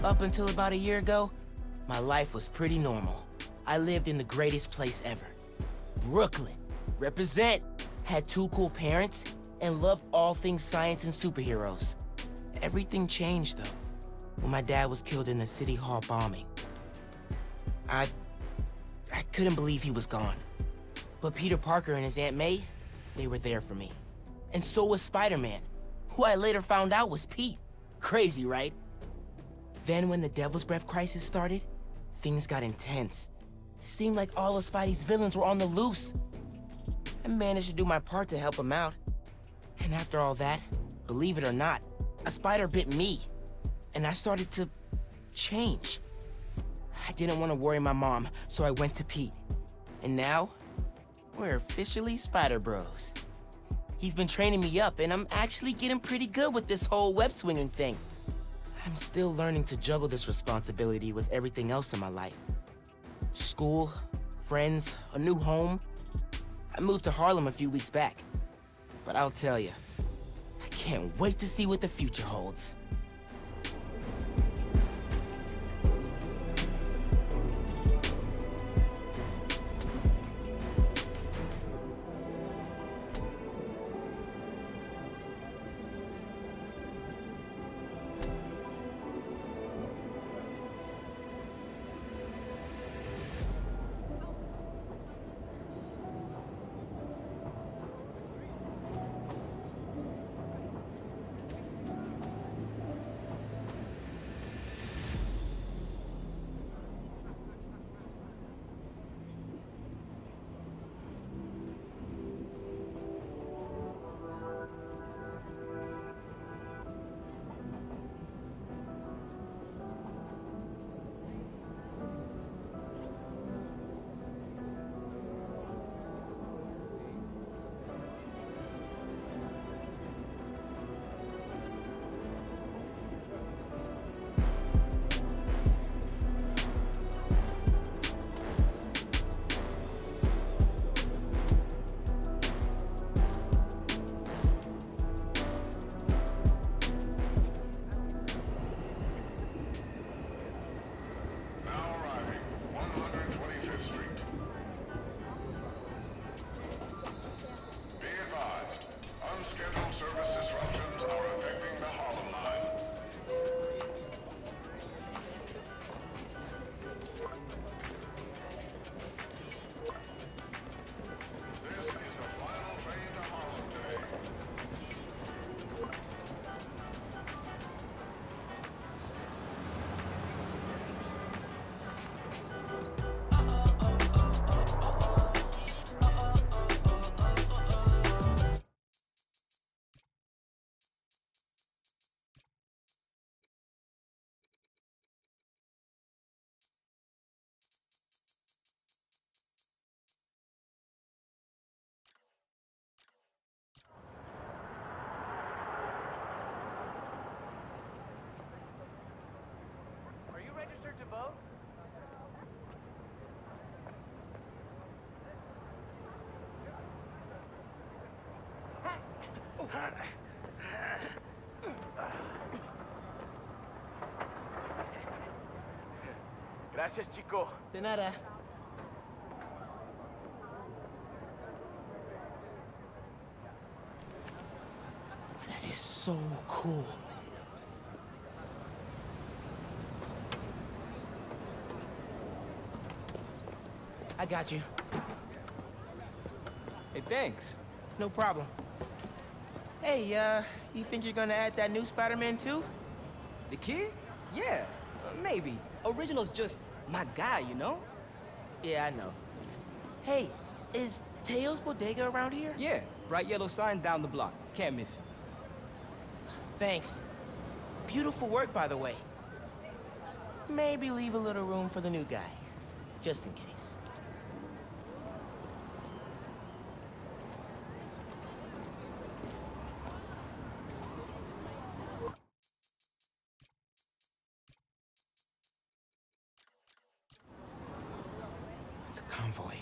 Up until about a year ago, my life was pretty normal. I lived in the greatest place ever. Brooklyn. Represent. Had 2 cool parents, and loved all things science and superheroes. Everything changed, though, when my dad was killed in the City Hall bombing. I couldn't believe he was gone. But Peter Parker and his Aunt May, they were there for me. And so was Spider-Man, who I later found out was Pete. Crazy, right? Then when the Devil's Breath crisis started, things got intense. It seemed like all of Spidey's villains were on the loose. I managed to do my part to help him out. And after all that, believe it or not, a spider bit me. And I started to change. I didn't want to worry my mom, so I went to Pete. And now, we're officially Spider Bros. He's been training me up, and I'm actually getting pretty good with this whole web-swinging thing. I'm still learning to juggle this responsibility with everything else in my life. School, friends, a new home. I moved to Harlem a few weeks back. But I'll tell you, I can't wait to see what the future holds. To vote? Gracias, chico. De nada. That is so cool. I got you. Hey, thanks. No problem. Hey, you think you're gonna add that new Spider-Man too? The kid? Yeah, maybe. Original's just my guy, you know? Yeah, I know. Hey, is Teo's Bodega around here? Yeah, bright yellow sign down the block. Can't miss it. Thanks. Beautiful work, by the way. Maybe leave a little room for the new guy, just in case. The convoy.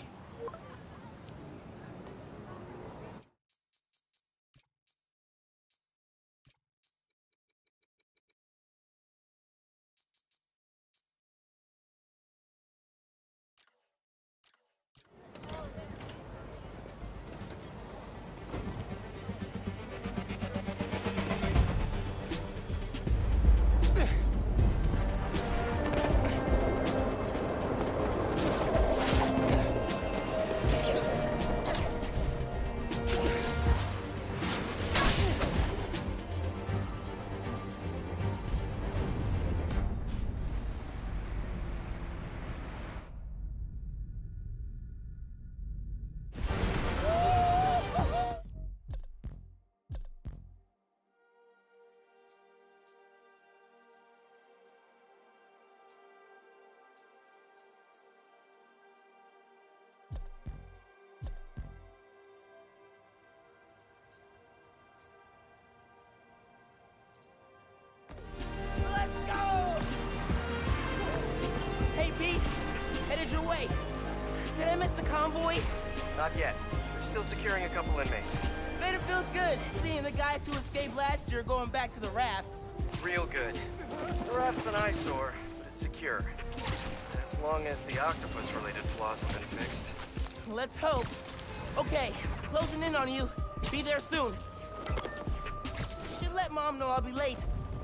here's your way. Did I miss the convoy? Not yet. They're still securing a couple inmates. Bet it feels good seeing the guys who escaped last year going back to the raft. Real good. The raft's an eyesore, but it's secure. As long as the octopus-related flaws have been fixed. Let's hope. Okay, closing in on you. Be there soon. Should let Mom know I'll be late.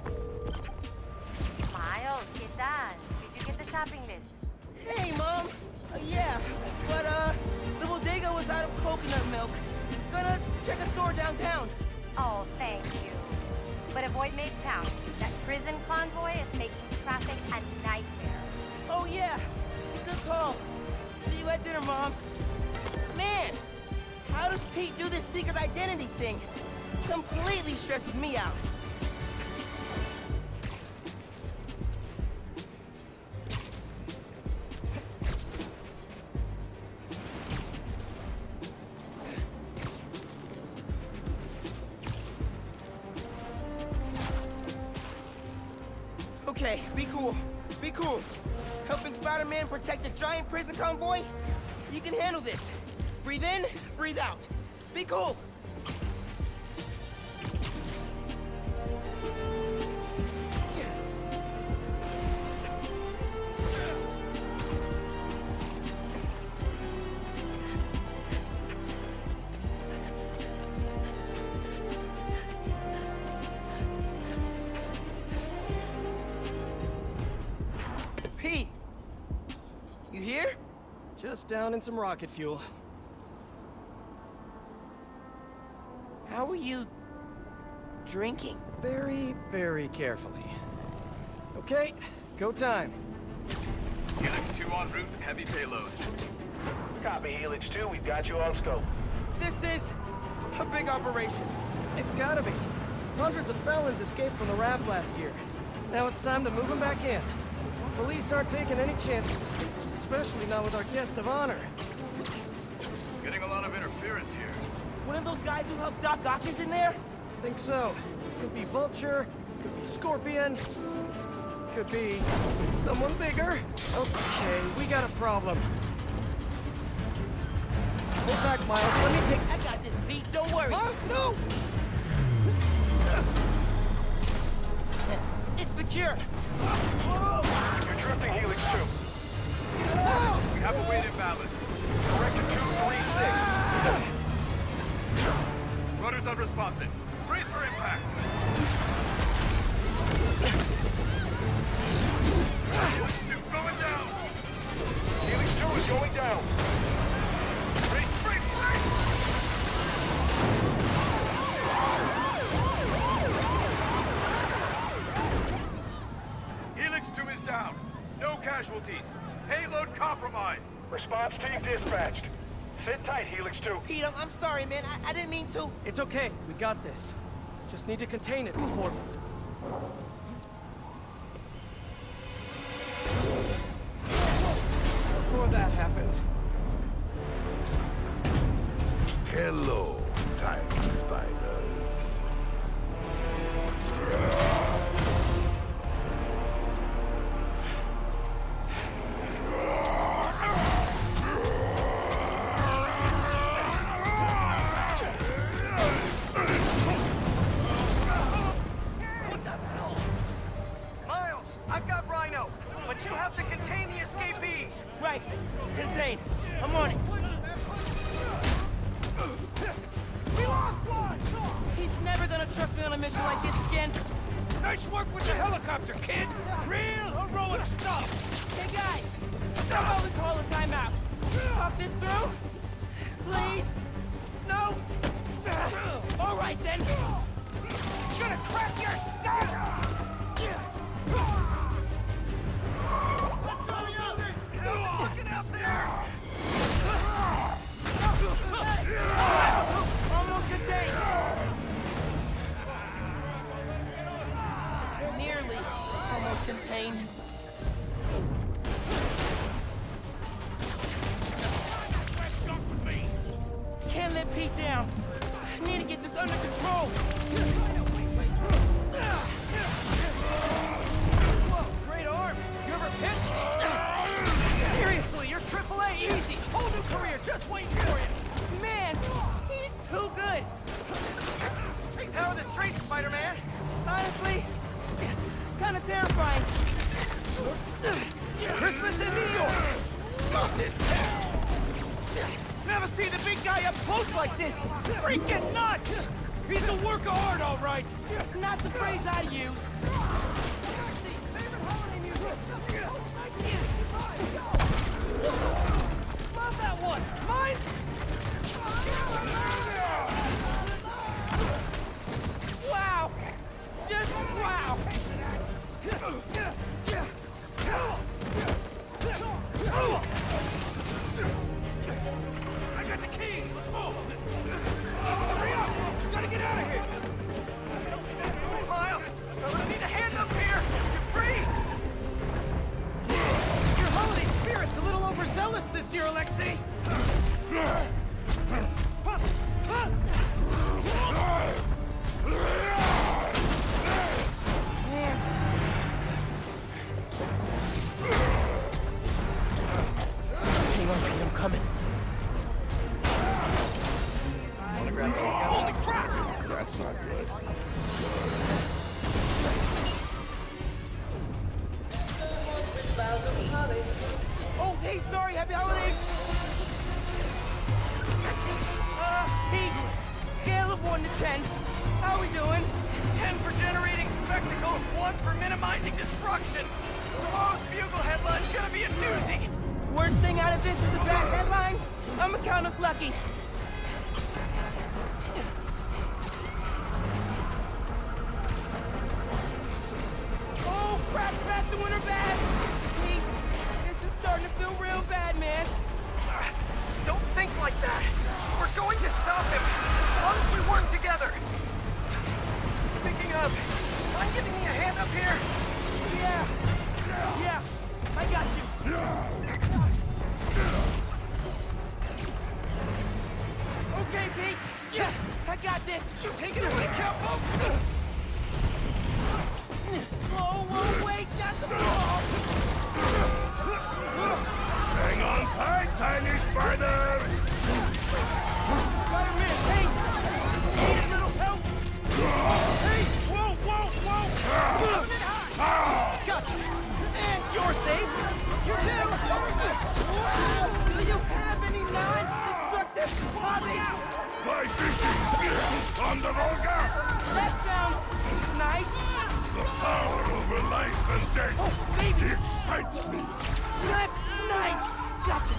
Miles, ¿qué tal? Did you get the shopping list? Hey, Mom. Yeah, but the bodega was out of coconut milk. Gonna check a store downtown. Oh, thank you. But avoid Midtown. That prison convoy is making traffic a nightmare. Oh, yeah. Good call. See you at dinner, Mom. Man, how does Pete do this secret identity thing? Completely stresses me out. Okay, be cool. Be cool. Helping Spider-Man protect a giant prison convoy? You can handle this. Breathe in, breathe out. Be cool. Pete! You here? Just down in some rocket fuel. How are you drinking? Very, very carefully. Okay, go time. Helix 2 en route, heavy payload. Copy, Helix 2, we've got you on scope. This is a big operation. It's gotta be. Hundreds of felons escaped from the raft last year. Now it's time to move them back in. Police aren't taking any chances, especially not with our guest of honor. Getting a lot of interference here. One of those guys who helped Doc Ock is in there? Think so. Could be Vulture, could be Scorpion, could be someone bigger. Okay, we got a problem. Hold back, Miles. Let me take... I got this, Pete. Don't worry. No! It's secure. You're drifting, Helix 2. We have a weight imbalance. Corrected 236. Rudder's unresponsive. Brace for impact. Helix 2 going down. Helix 2 is going down. Brace, brace, brace! Helix 2 is down. No casualties. Payload compromised. Response team dispatched. Sit tight, Helix 2. Pete, I'm sorry, man. I didn't mean to. It's okay. We got this. Just need to contain it before... Before that happens. Hello, tiny spiders. Miles, I've got Rhino, but you have to contain the escapees. Right. Contain. I'm on it. We lost one! He's never gonna trust me on a mission like this again. Nice work with the helicopter, kid. Real heroic stuff. Hey, guys. How about we call a timeout? Talk this through? Please? No? All right, then. Gonna crack your skull. How's it looking out there? Almost contained. Nearly almost contained. Can't let Pete down. I need to get this under control. Whoa, great arm. You ever pitch? Seriously, you're How are the streets, Spider-Man? Honestly, kind of terrifying. Christmas in New York! Love this town! Never seen a big guy up close like this! Freaking nuts! He's a work of art, all right! Not the phrase I'd use. Love that one! Mine? Wow! Just wow! I got the keys! Let's move! Hurry up! We gotta get out of here! Miles, I'm gonna need a hand up here! You're free! Your holiday spirit's a little overzealous this year, Alexei! Hang on, Pete, I'm coming. Holy crap! That's not good. Oh, hey, sorry, happy holidays! Pete, scale of 1 to 10. How we doing? 10 for generating spectacle, 1 for minimizing destruction. Tomorrow's Bugle headline's gonna be a doozy. Worst thing out of this is a bad headline? I'ma count us lucky. Oh, crap, the winter bad! Pete, this is starting to feel real bad, man. Don't think like that. We're going to stop him, as long as we work together. Speaking of, mind giving me a hand up here? Yeah, I got you. Okay, Pete. Yeah, I got this. Take it away, Capo! Whoa, wait, not the ball. Hang on tight, tiny spider! Spider-Man, hey! Need a little help? Hey! Whoa! Gotcha! And you're safe! You too! Do you have any non-destructive hobbies? Fly fishing! On the Volga! That sounds nice! The power over life and death! Oh, baby! Excites me! That's nice! Gotcha!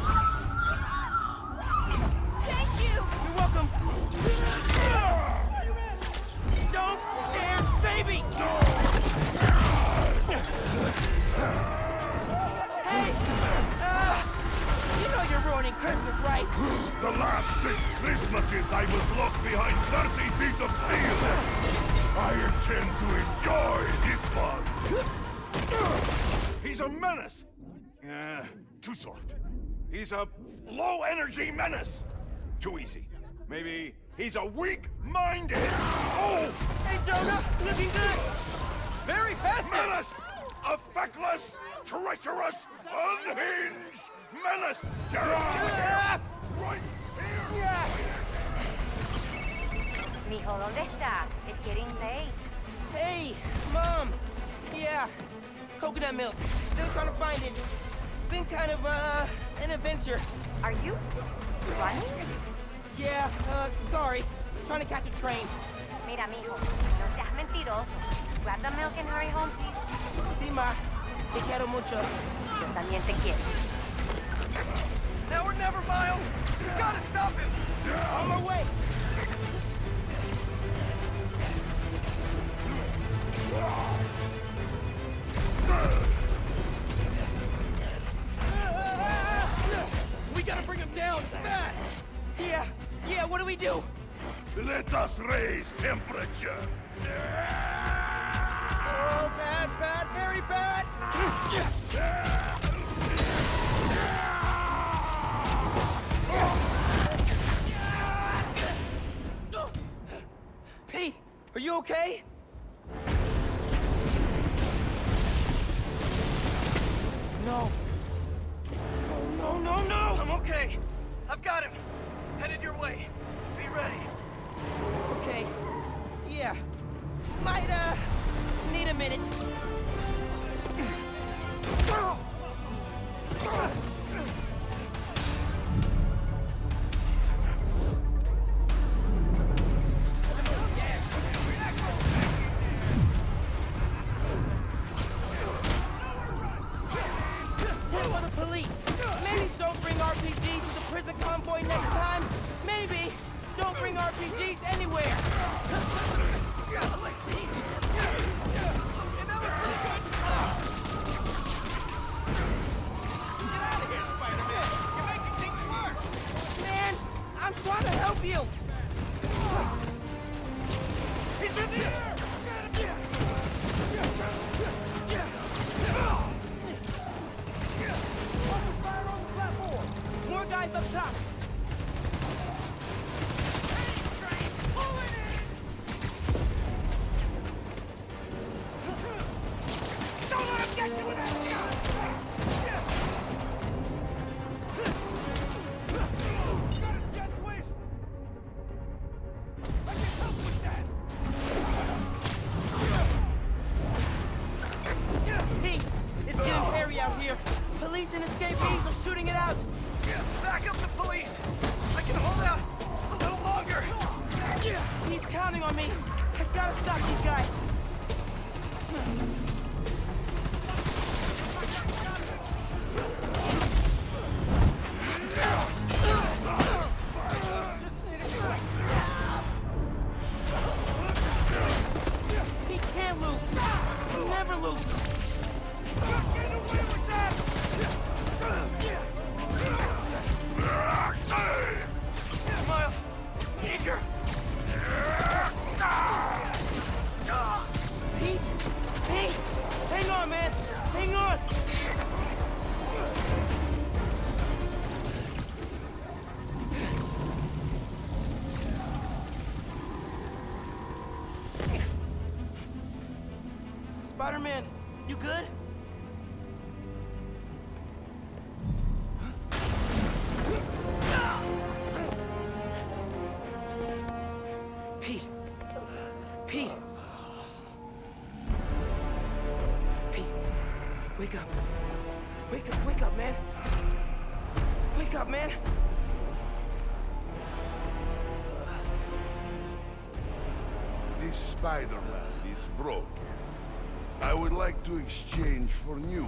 Thank you! You're welcome! Don't scare baby! Hey! You know you're ruining Christmas, right? The last 6 Christmases I was locked behind 30 feet of steel! I intend to enjoy this one! He's a menace! Too soft. He's a low-energy menace! Too easy. Maybe he's a weak-minded! Oh! Hey, Jonah! Looking good! Very festive! Menace! A feckless, treacherous, unhinged menace! Ah! Right here! Yeah! Mijo, ¿dónde está? It's getting late. Hey, Mom! Yeah, coconut milk. Still trying to find it. Been kind of, an adventure. Are you running? Yeah, sorry. Trying to catch a train. Mira, mijo, no seas mentiroso. Grab the milk and hurry home, please. Sí, ma. Te quiero mucho. Yo también te quiero. Now or never, Miles! You gotta stop him! On my way! We gotta bring him down, fast! Yeah, what do we do? Let us raise temperature! Oh, bad, very bad! Pete, are you okay? No. Oh, no! I'm okay. I've got him. Headed your way. Be ready. Okay. Yeah. Might, need a minute. For the police. Maybe don't bring RPGs to the prison convoy next time. Maybe don't bring RPGs anywhere. Alexei! That was pretty good! Get out of here, Spider-Man! You're making things worse! Man, I'm trying to help you. He's in the air! More guys up top. Don't let him get you with that gun! Got his death wish! I can help with that! Pete, it's getting hairy out here. Police and escapees are shooting it out. Back up the police! I can hold out a little longer! He's counting on me. I gotta stop these guys. He can't lose. He never loses. Get away with that! Miles! Eager! Pete! Pete! Hang on, man! Hang on! Spider-Man, you good? Pete! Pete! Pete! Wake up! Wake up, man! Wake up, man! This Spider-Man is broken. I would like to exchange for new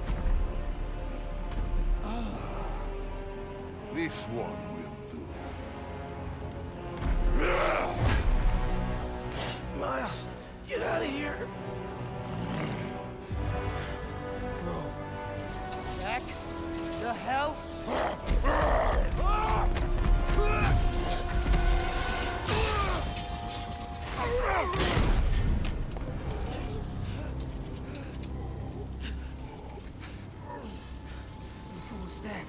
one. This one will do. Miles, get out of here! Bro. Back the hell? What was that?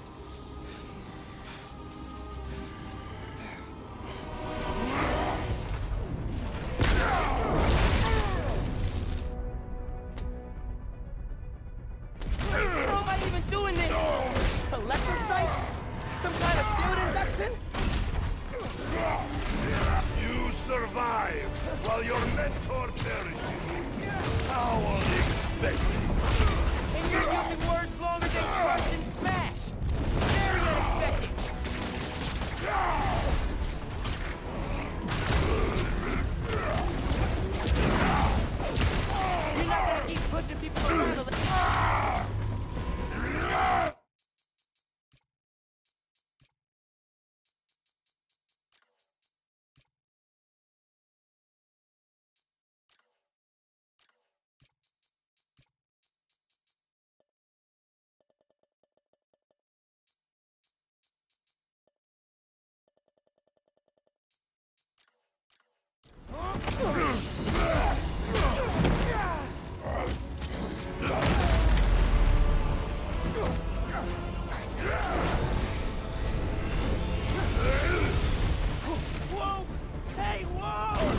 How am I even doing this? Electrocyte? Some kind of field induction? You survive while your mentor perishes. How unexpected. And you're using words longer than crush and smash! Very unexpected! You're not gonna keep pushing people around a Whoa! Hey, whoa!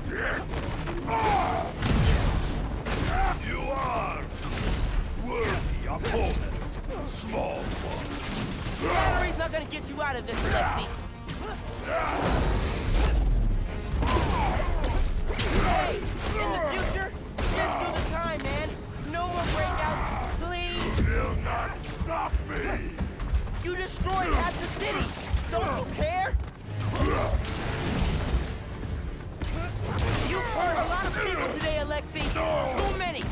You are worthy opponent, small one. Battery's not gonna get you out of this, Alexei. Hey, in the future, just do the time, man. No more breakouts, please. Will not stop me! You destroyed half the city. Don't you care? You've hurt a lot of people today, Alexei. Too many.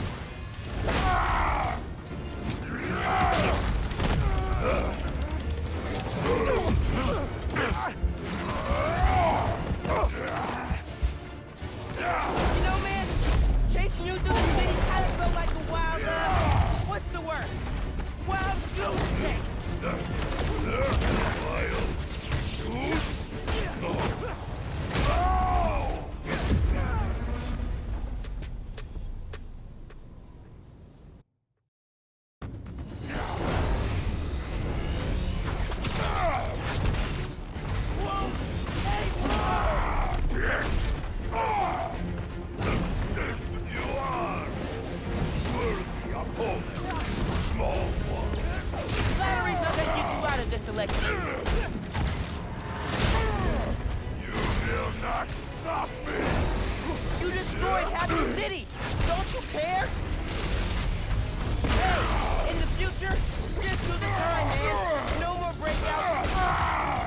You know, man, chasing you through the city kind of felt like a wild, what's the word? Wild goose chase. Flattery's not gonna get you out of this, Alexei. You will not stop me! You destroyed half the city. Don't you care? Hey, in the future, just do the time, man. No more breakouts.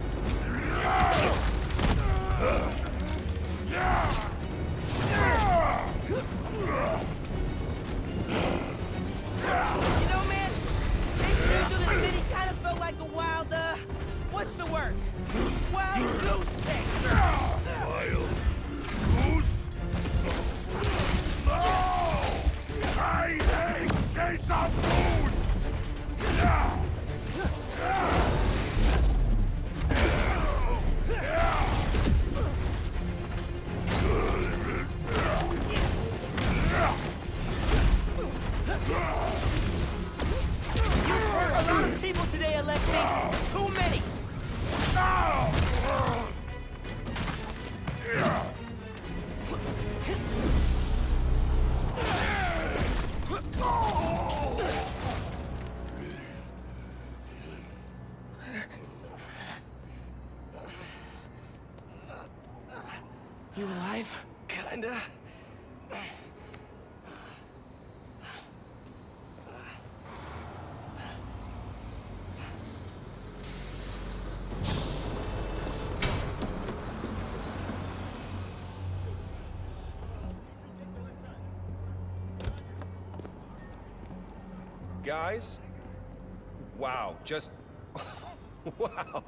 You know, man, chasing you through the city kind of felt like a wild, what's the word? Wild goose chase. Wild goose? No! I hate chase of goose! You hurt a lot of people today, Alexei. Too many. You alive? Kinda. Guys? Wow, just... wow.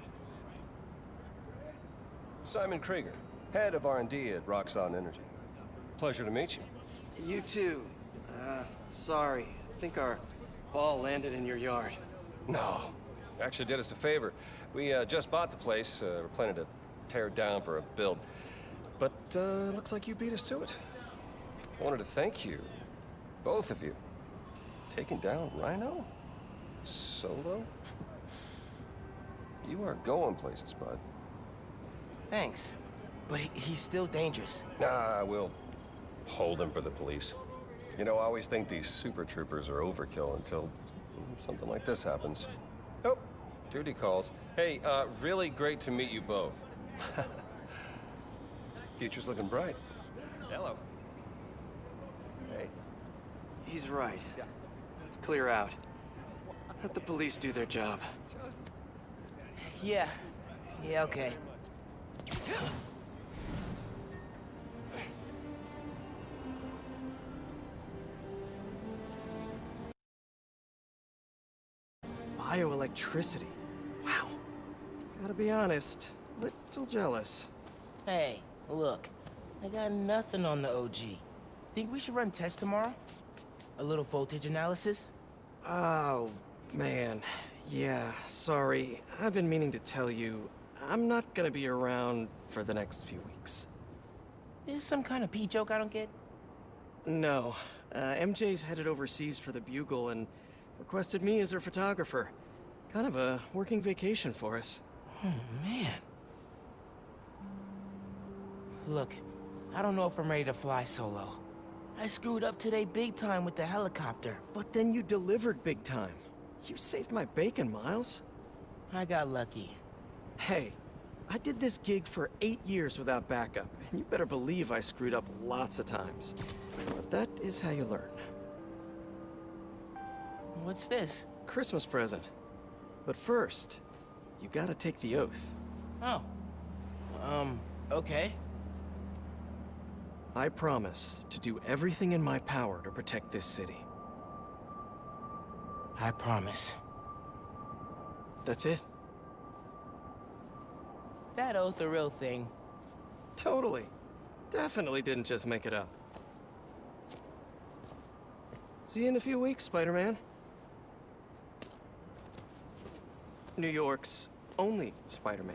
Simon Krieger, head of R&D at Roxxon Energy. Pleasure to meet you. You too. Sorry. I think our ball landed in your yard. No, actually did us a favor. We just bought the place. We're planning to tear it down for a build. But looks like you beat us to it. I wanted to thank you, both of you. Taking down Rhino? Solo? You are going places, bud. Thanks. But he's still dangerous. Nah, we'll hold him for the police. You know, I always think these super troopers are overkill until something like this happens. Oh, duty calls. Hey, really great to meet you both. Future's looking bright. Hello. Hey. He's right. Let's clear out. Let the police do their job. Yeah. Yeah, okay. Bioelectricity. Wow. Gotta be honest, little jealous. Hey, look. I got nothing on the OG. Think we should run tests tomorrow? A little voltage analysis? Oh, man. Yeah, sorry. I've been meaning to tell you, I'm not gonna be around for the next few weeks. Is this some kind of pee joke I don't get? No. MJ's headed overseas for the Bugle and requested me as her photographer. Kind of a working vacation for us. Oh, man. Look, I don't know if I'm ready to fly solo. I screwed up today big time with the helicopter. But then you delivered big time. You saved my bacon, Miles. I got lucky. Hey, I did this gig for 8 years without backup, and you better believe I screwed up lots of times. But that is how you learn. What's this? Christmas present. But first, you gotta take the oath. Oh. Okay. I promise to do everything in my power to protect this city. I promise. That's it? That oath a real thing? Totally. Definitely didn't just make it up. See you in a few weeks, Spider-Man. New York's only Spider-Man.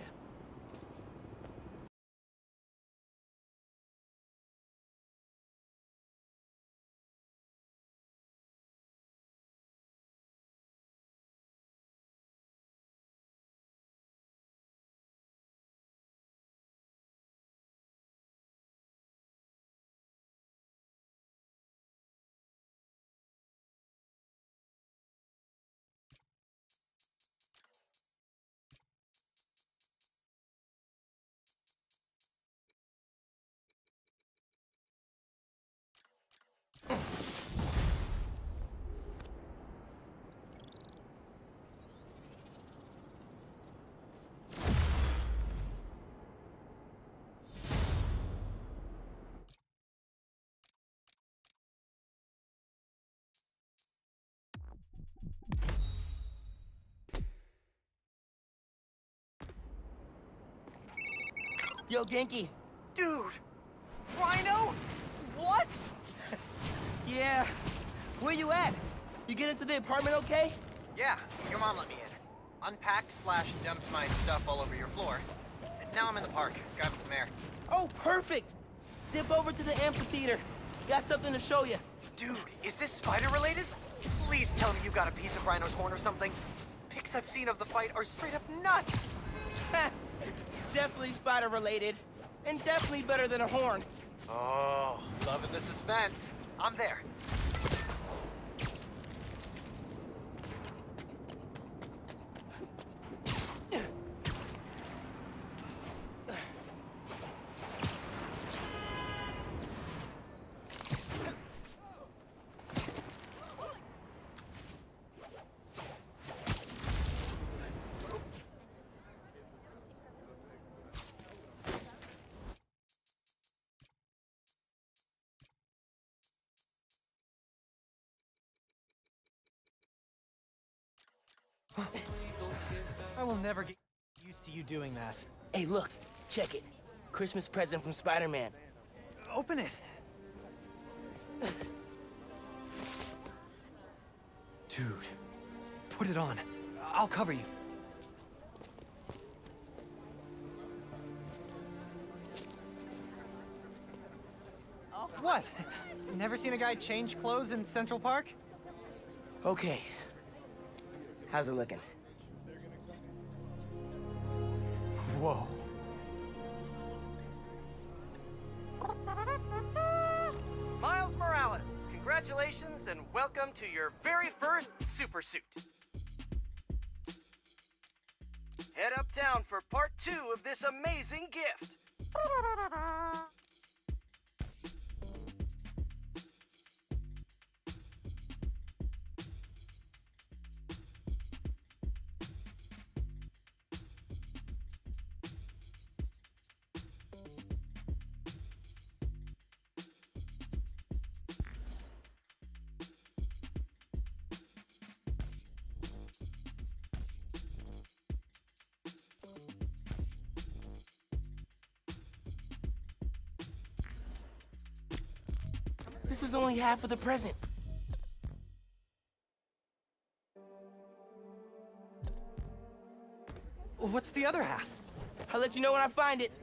Yo, Genki. Dude! Rhino? What? Yeah. Where you at? You get into the apartment okay? Yeah, your mom let me in. Unpacked/dumped my stuff all over your floor. And now I'm in the park, grabbing some air. Oh, perfect. Dip over to the amphitheater. Got something to show you. Dude, is this spider-related? Please tell me you got a piece of Rhino's horn or something. Pics I've seen of the fight are straight up nuts. Definitely spider-related. And definitely better than a horn. Oh, loving the suspense. I'm there. I will never get used to you doing that. Hey, look. Check it. Christmas present from Spider-Man. Open it. Dude, put it on. I'll cover you. What? Never seen a guy change clothes in Central Park? Okay. How's it looking? Whoa. Miles Morales, congratulations and welcome to your very first super suit. Head uptown for part 2 of this amazing gift. This is only half of the present. What's the other half? I'll let you know when I find it.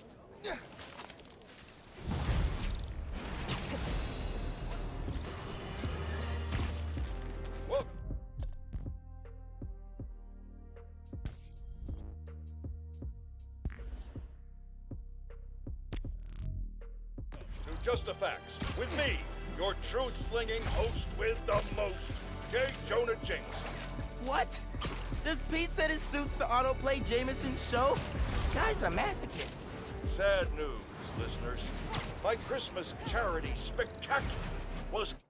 Whoa. To Just the Facts, with me, your truth-slinging host with the most, J. Jonah Jameson. What? Does Pete said it suits the autoplay Jameson's show? Guy's a masochist. Sad news, listeners. My Christmas charity spectacular was